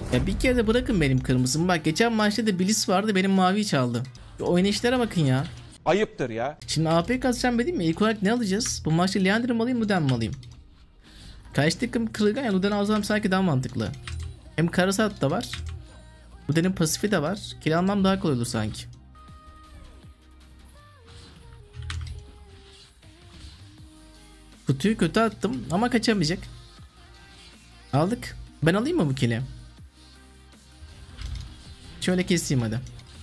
Ya bir kere de bırakın benim kırmızımı. Bak geçen maçta da Bliss vardı, benim maviyi çaldı. Oynayışlara bakın ya. Ayıptır ya. Şimdi AP kasacağım dedim mi? İlk olarak ne alacağız? Bu maçta Liandry mı alayım, Luden mi alayım? Karşı takım kırılgan ya, Luden'i alsam sanki daha mantıklı. Hem Karasat da var. Luden'in pasifi de var. Kill almam daha kolay olur sanki. Kutuyu kötü attım ama kaçamayacak. Aldık. Ben alayım mı bu kill'i? Şöyle keseyim hadi.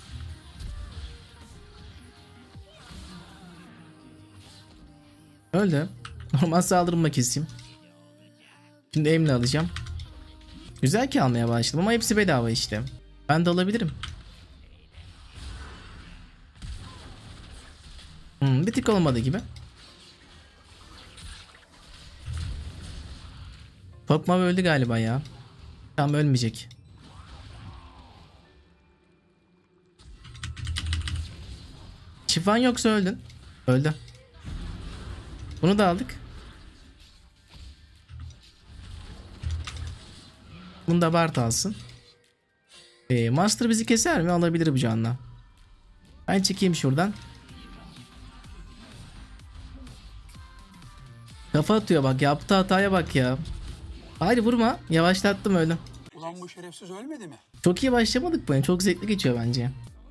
Öldü. Normal saldırımla keseyim. Şimdi aim'le alacağım. Güzel ki almaya başladım ama hepsi bedava işte. Ben de alabilirim. Bir tık olmadı gibi. Pokemon öldü galiba ya. Tam ölmeyecek. Şifan yoksa öldün. Öldü. Bunu da aldık. Bunu da Bart alsın. Master bizi keser mi? Alabilir bu canla. Ben çekeyim şuradan. Kafa atıyor bak. Yaptığı hataya bak ya. Haydi vurma. Yavaşlattım öyle. Ulan bu şerefsiz ölmedi mi? Çok iyi başlamadık bu oyun. Çok zevkli geçiyor bence.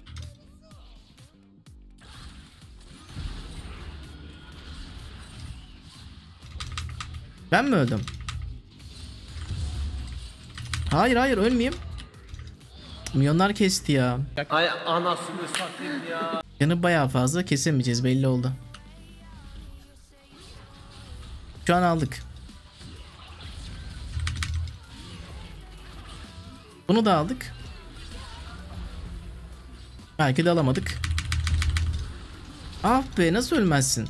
Ben mi öldüm? Hayır hayır ölmeyeyim. Milyonlar kesti ya. Ay anasını satayım ya. Yanı bayağı fazla, kesemeyeceğiz belli oldu. Şu an aldık. Bunu da aldık. Belki de alamadık. Ah be, nasıl ölmezsin?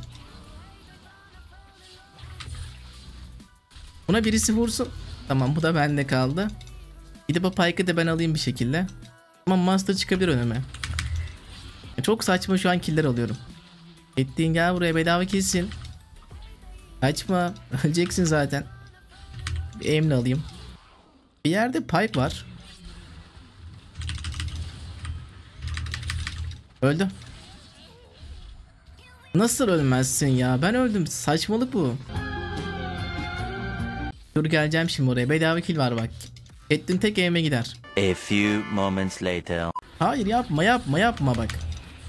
Buna birisi vursun. Tamam, bu da bende kaldı. Bir de bu Pike'ı da ben alayım bir şekilde. Ama Master çıkabilir önüme. Çok saçma şu an killer alıyorum. Ettiğin gel buraya, bedava kesin. Kaçma. Öleceksin zaten. Bir aim'le alayım. Bir yerde pipe var. Öldü. Nasıl ölmezsin ya? Ben öldüm. Saçmalık bu. Dur geleceğim şimdi oraya. Bedava kill var bak. Ettin tek aim'e gider. A few moments later. Hayır yapma bak.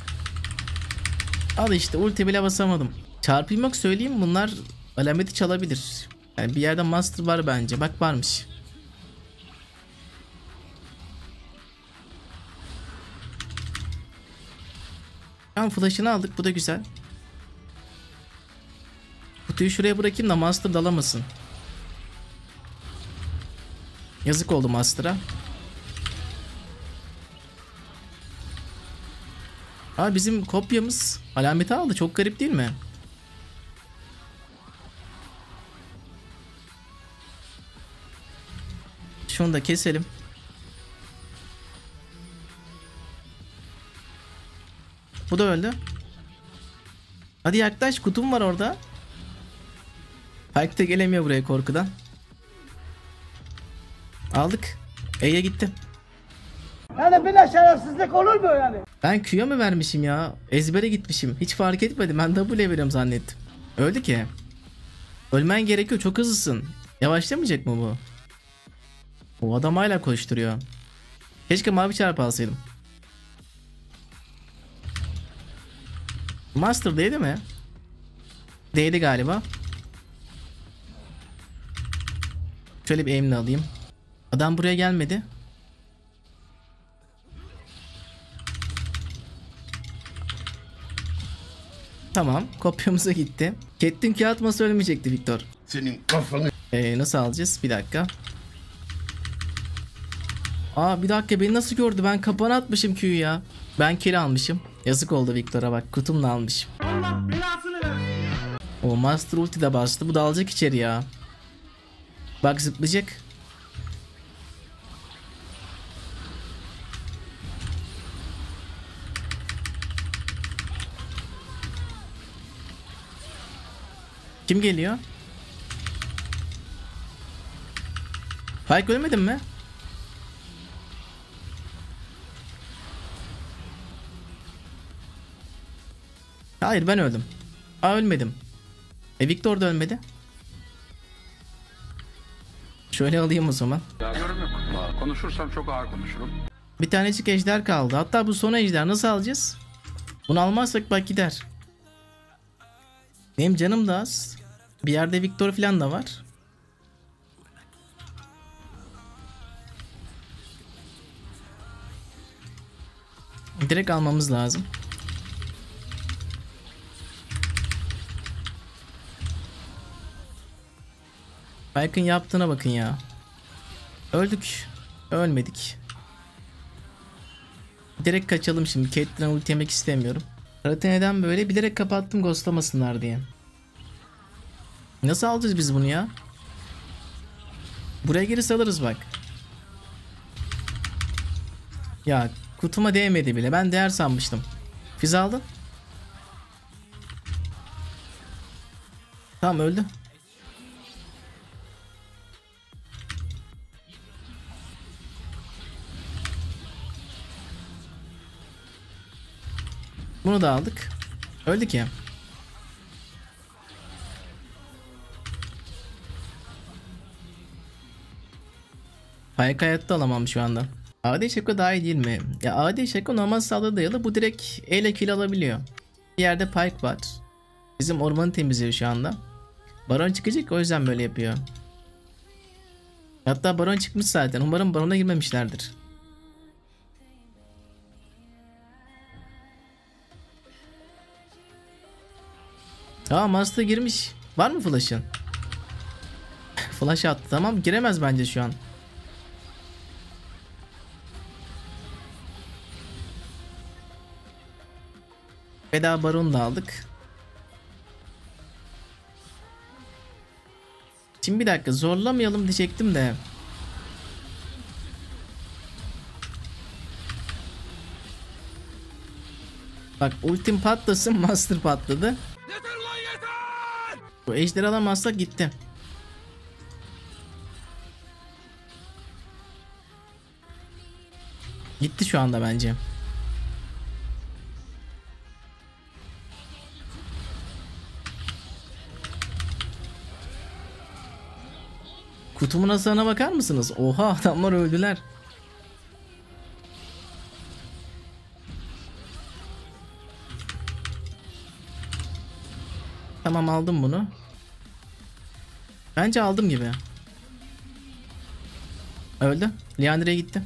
Al işte, ulti bile basamadım. Çarpayım yok, söyleyeyim, bunlar alameti çalabilir. Yani bir yerde master var bence. Bak varmış. Tamam, flash'ını aldık, bu da güzel. Kutuyu şuraya bırakayım da master dalamasın. Yazık oldu master'a. Abi bizim kopyamız alameti aldı, çok garip değil mi? Şunu da keselim. Bu da öldü. Hadi yaklaş, kutum var orada. Pike de gelemiyor buraya korkudan. Aldık. E'ye gitti. Yani böyle şerefsizlik olur mu yani? Ben Q'ya mı vermişim ya? Ezbere gitmişim. Hiç fark etmedim. Ben W'ye veriyorum zannettim. Öldü ki. Ölmen gerekiyor. Çok hızlısın. Yavaşlamayacak mı bu? O adam hala koşturuyor. Keşke mavi çarpı alsaydım. Master değdi mi? Değdi galiba. Şöyle bir aim'le alayım. Adam buraya gelmedi. Tamam, kopyamıza gitti. Kettin ki atması ölmeyecekti Victor. Senin kafanı. Nasıl alacağız? Bir dakika. Aa bir dakika, beni nasıl gördü? Ben kapana atmışım Q'yu ya. Ben kill almışım. Yazık oldu Victor'a bak. Kutumla almışım. Allah belasını versin ya. O Master ulti de bastı. Bu da alacak içeri ya. Bak zıplayacak. Kim geliyor? Pike ölmedin mi? Hayır ben öldüm. Ölmedim. Victor da ölmedi. Şöyle alayım o zaman. Yorum yok. Konuşursam çok ağır konuşurum. Bir tanecik ejder kaldı. Hatta bu son ejder nasıl alacağız? Bunu almazsak bak gider. Benim canım da az. Bir yerde Victor falan da var. Direkt almamız lazım. Baykın yaptığına bakın ya. Öldük. Ölmedik. Direkt kaçalım şimdi. Caitlyn'e ulti yemek istemiyorum. Karate neden böyle? Bilerek kapattım ghostlamasınlar diye. Nasıl alacağız biz bunu ya? Buraya geri alırız bak. Ya kutuma değmedi bile. Ben değer sanmıştım. Füze aldın. Tamam öldü. Bunu da aldık. Öldük ya. Payak hayatta alamam şu anda. AD Shaco daha iyi değil mi? Ya AD Shaco normal saldırı dayalı, bu direkt ele kill alabiliyor. Bir yerde Pyke var. Bizim ormanı temizliyor şu anda. Baron çıkacak, o yüzden böyle yapıyor. Hatta Baron çıkmış zaten. Umarım Baron'a girmemişlerdir. Aa Master girmiş. Var mı flash'ın? Flash attı. Tamam giremez bence şu an. Bedava Baron da aldık. Şimdi bir dakika zorlamayalım diyecektim de. Bak ultim patlasın, Master patladı. Yeter lan yeter! Bu ejderi alamazsak gitti. Gitti şu anda bence. Kutumun hasarına bakar mısınız? Oha adamlar öldüler. Tamam aldım bunu. Bence aldım gibi. Öldü. Liandre'ye gitti.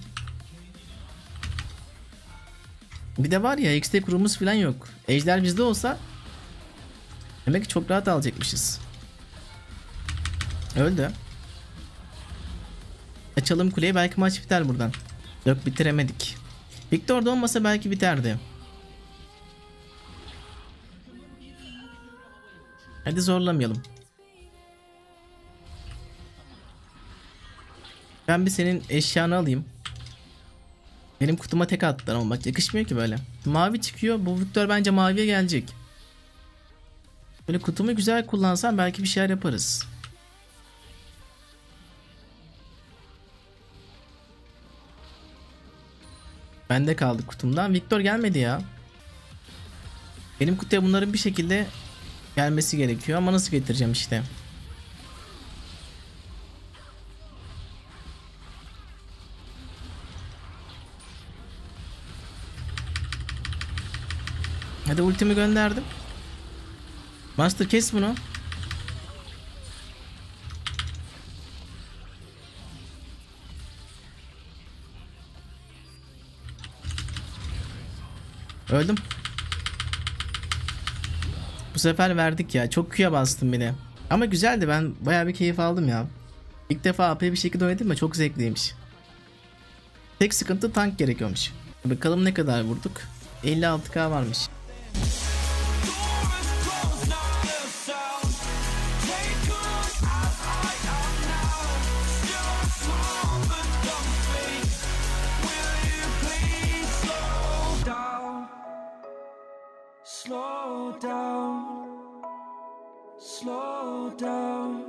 Bir de var ya XT kurumuz falan yok. Ejder bizde olsa demek ki çok rahat alacakmışız. Öldü. Açalım kuleyi, belki maç biter buradan. Yok bitiremedik. Victor da olmasa belki biterdi. Hadi zorlamayalım. Ben bir senin eşyanı alayım. Benim kutuma tek attılar ama bak yakışmıyor ki böyle. Mavi çıkıyor. Bu Victor bence maviye gelecek. Böyle kutumu güzel kullansam belki bir şeyler yaparız. Bende kaldı kutumdan. Victor gelmedi ya. Benim kutuya bunların bir şekilde gelmesi gerekiyor ama nasıl getireceğim işte. Hadi ultimi gönderdim. Master kes bunu. Öldüm. Bu sefer verdik ya. Çok Q'ya bastım bir de. Ama güzeldi, ben bayağı bir keyif aldım ya. İlk defa AP bir şekilde oynadım ve çok zevkliymiş. Tek sıkıntı tank gerekiyormuş. Bakalım ne kadar vurduk. 56k varmış. Slow down, slow down.